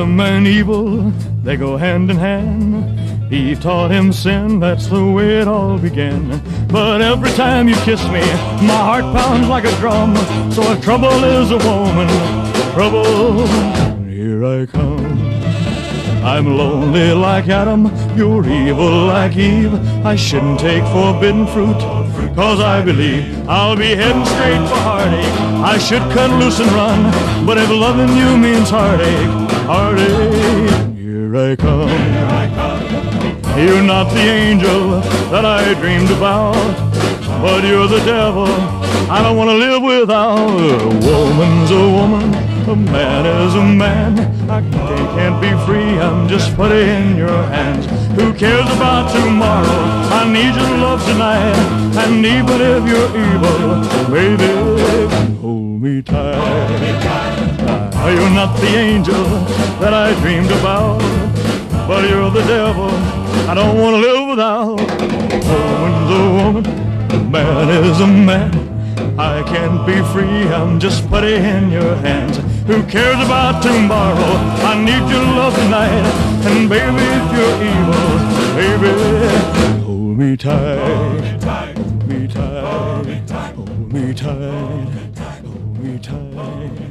Adam and evil, they go hand in hand. Eve taught him sin, that's the way it all began. But every time you kiss me, my heart pounds like a drum. So if trouble is a woman, trouble, here I come. I'm lonely like Adam, you're evil like Eve. I shouldn't take forbidden fruit, cause I believe I'll be heading straight for heartache. I should cut loose and run, but if loving you means heartache, heartache, here I come. You're not the angel that I dreamed about, but you're the devil I don't want to live without. A woman's a woman, a man is a man. I can't be free, I'm just put in your hands. Who cares about tomorrow? I need your love tonight. And even if you're evil, baby, hold me tight. You're not the angel that I dreamed about, but you're the devil I don't want to live without. A woman's a woman, a man is a man. I can't be free, I'm just putty in your hands. Who cares about tomorrow? I need your love tonight. And baby, if you're evil, baby, hold me tight. Hold me tight. Hold me tight. Hold me tight.